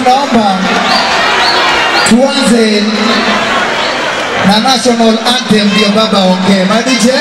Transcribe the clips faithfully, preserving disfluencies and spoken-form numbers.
tunaomba tuanze na national anthem ndio baba ongee. Ma D J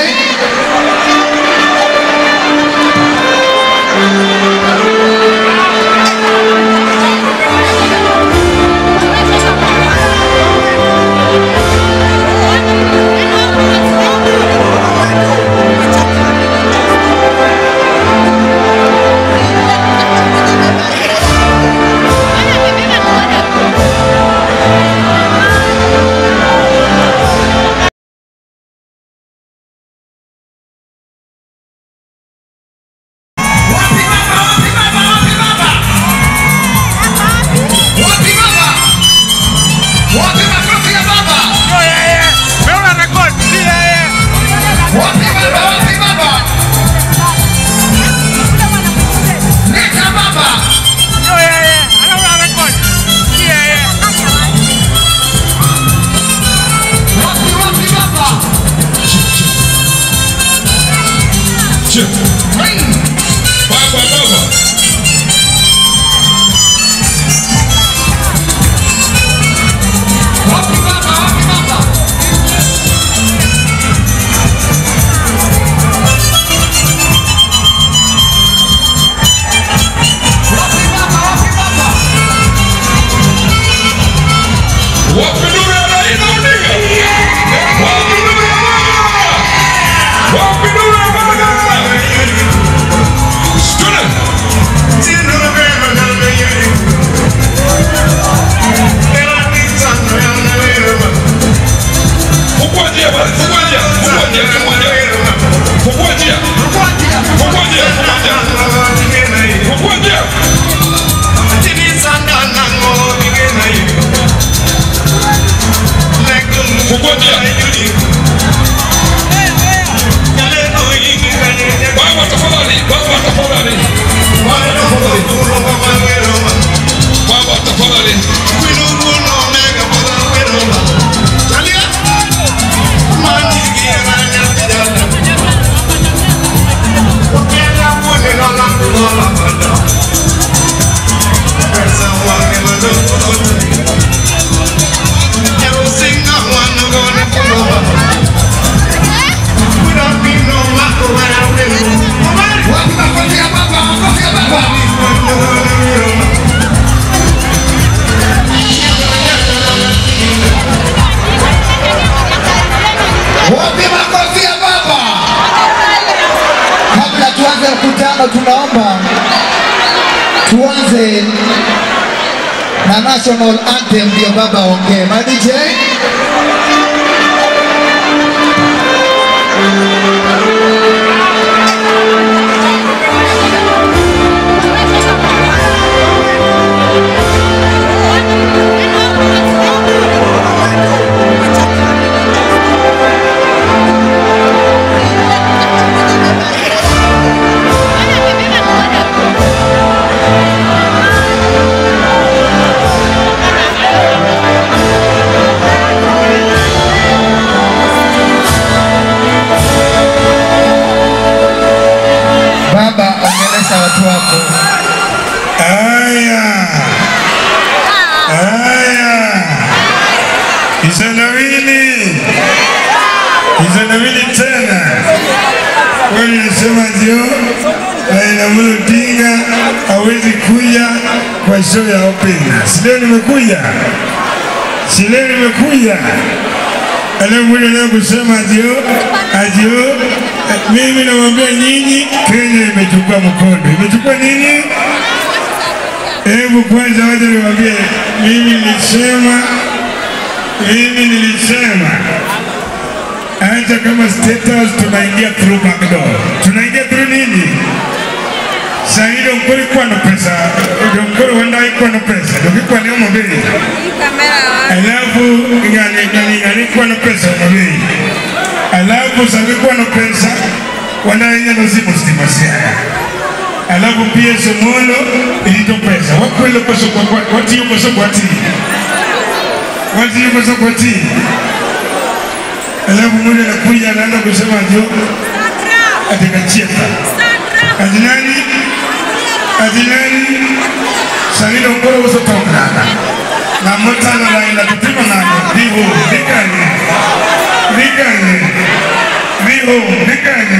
tunaomba tuanze na national anthem ndio baba ongee. Ma D J Aya, aya, Isanawili, Isanawili tena. Wali nasema zio, Raila Amolo Odinga hawezi kuja kwa show ya Opena. Si leo nimekuja, si leo nimekuja. Alafu mwile leo kusema zio, azio, mimi namwambia nyinyi, Kenya imechukua mkondo. Imechukua nini? Hebu kwanza waje niwaambie, mimi nilisema, mimi nilisema, hata kama State House tunaingia through backdoor. Tunaingia through nini? Saido mkuri kwa na pesa, mkuri wanda kwa na pesa, ndio kwa ni mbele. Alafu ngani ngani ngani kwa na pesa mbele. Alafu sabi kwa na pesa, wanda yenye nzima stima siaya. Alafu pia somono ilito pesa. Wakwele pesa kwa kwa wati yuko so kwa ti. Wati yuko so kwa ti. Alafu mwele nakuja anaanza kusema jo. Atikacheka. Adinani? Adinani? Sanilo mkoro uso tongana. nekane.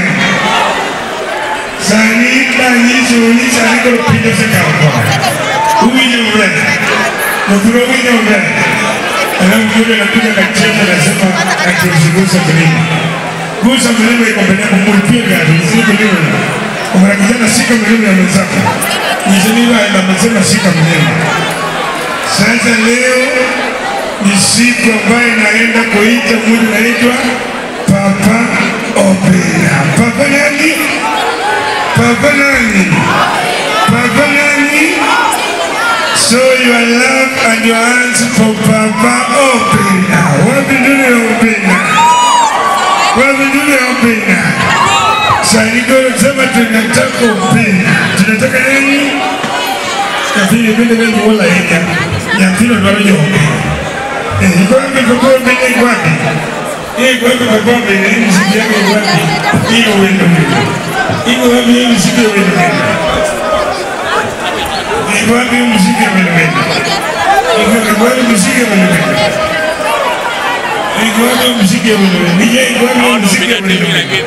Sani tanyi suni sani kalau pinjam sekawa. Uwinyo mbe. Nakuro uwinyo mbe. Alam mkure nakuja kachema nasema akimsigusa mlima. Gusa mlima ikombelea kumulipia gari. Nisi mlima. Kumara kijana sika mlima ya mwenzako. Nisi mlima anamesema sika mlima. Sasa leo ni siku ambayo naenda kuita mwili naitwa Papa Opera. Papa nani? Papa nani? Papa nani? Show your love and your hands for Papa Opera. Wapi dunia Opera? Wapi dunia Opera? Sasa niko nasema tunataka Opera. Tunataka nani? Kafiri bende bende wala heka. Nyantino nwaro yoke. Eh, iko wapi Papa Opera iko wapi? Iko wapi Papa Opera? Mziki yake iko wapi? Iko wendo wendo. Iko wapi mziki ya wendo wendo? Iko wapi mziki ya wendo wendo? Iko wapi mziki ya wendo wendo? Iko wapi mziki ya wendo wendo? D J, iko wapi mziki ya wendo wendo?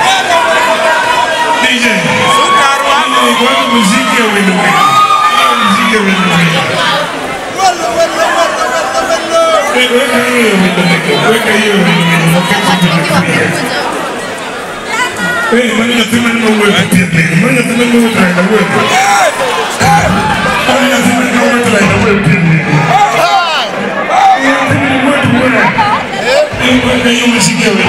D J, iko wapi mziki ya wendo wendo? Mziki ya wendo wendo. Weka hiyo wendo wendo. Weka hiyo wendo wendo. Eh, mani nasema ni mambo ya pia. Mani nasema ni mambo ya tutaenda wewe. Mani nasema ni mambo ya tutaenda wewe pia. Eh, nasema ni mambo ya wewe. Eh, weka hiyo muziki wewe.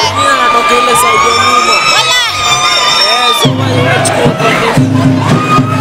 Wala. Eh, so